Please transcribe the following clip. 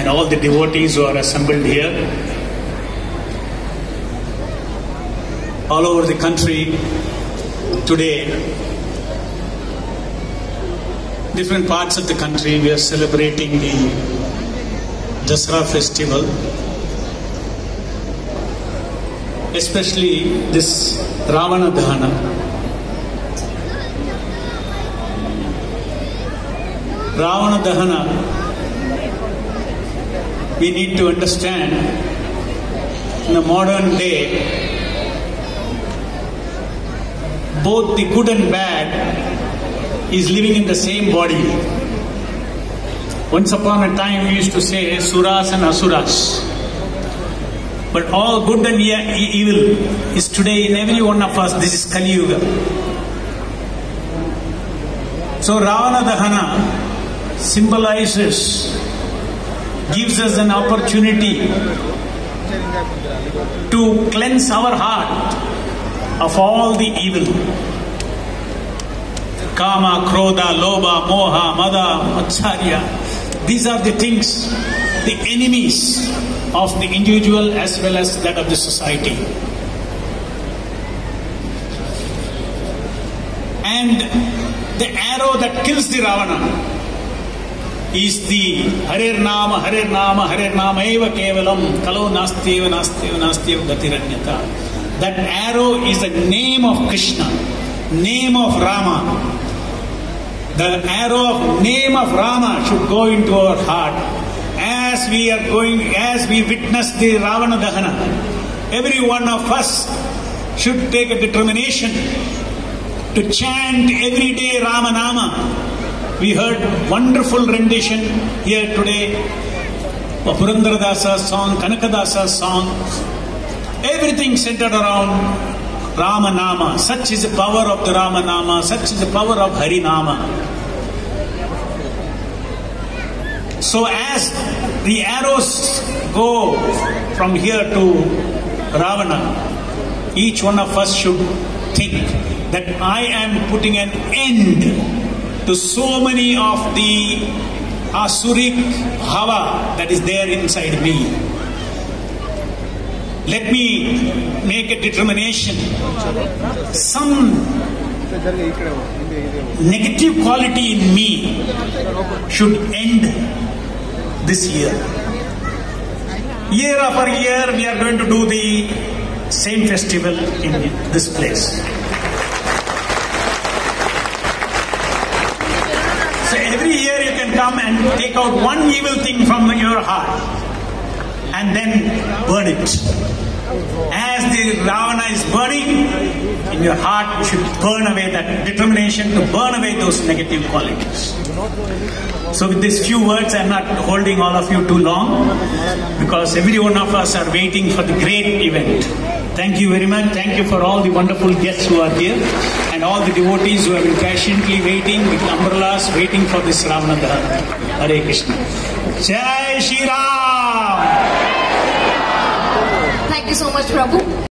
and all the devotees who are assembled here. All over the country today, different parts of the country, we are celebrating the Dasara festival. Especially this Ravana Dahana. Ravana Dahana, we need to understand, in the modern day, both the good and bad is living in the same body. Once upon a time we used to say Suras and Asuras. But all good and evil is today in every one of us. This is Kali Yuga. So Ravana Dahana symbolizes, gives us an opportunity to cleanse our heart of all the evil. Kama, Krodha, Lobha, Moha, Mada, Matsarya. These are the things, the enemies of the individual as well as that of the society. And the arrow that kills the Ravana is the Harer Nama, Harer Nama, Harer Nama eva kevalam kalo nasteva nasteva nasteva gatiranyata. That arrow is the name of Krishna, name of Rama. The arrow of name of Rama should go into our heart. As we witness the Ravana Dahana, every one of us should take a determination to chant every day Rama Nama. We heard wonderful rendition here today, a Purandara Dasa's song, Kanaka Dasa's song, everything centered around Rama Nama. Such is the power of the Rama Nama, such is the power of Hari Nama. So as the arrows go from here to Ravana, each one of us should think that I am putting an end to so many of the asuric bhava that is there inside me. Let me make a determination. Some negative quality in me should end this year. Year after year we are going to do the same festival in this place. So every year you can come and take out one evil thing from your heart and then burn it. As the Ravana is burning, in your heart you should burn away that determination to burn away those negative qualities. So with these few words, I am not holding all of you too long, because every one of us are waiting for the great event. Thank you very much. Thank you for all the wonderful guests who are here and all the devotees who have been patiently waiting with umbrellas, waiting for this Ravana Dahana. Hare Krishna. Jai Shri Ram. Thank you so much, Prabhu.